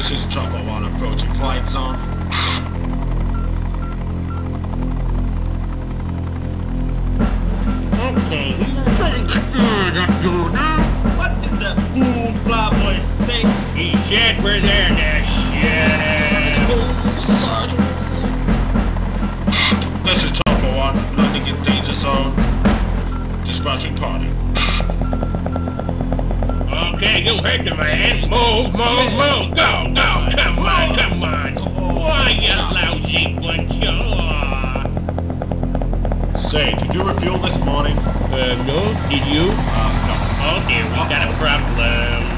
This is Trouble on approaching flight zone. Okay, what did the fool flyboy say? He said we're there now, shit. Sergeant. This is Trouble on landing in danger zone. Dispatching party. Okay, you heard the man. Move, move, move. Go, go. Come on, come on. Why, you lousy bunch of... Say, did you refuel this morning? No. Did you? No. Oh dear, we got a problem.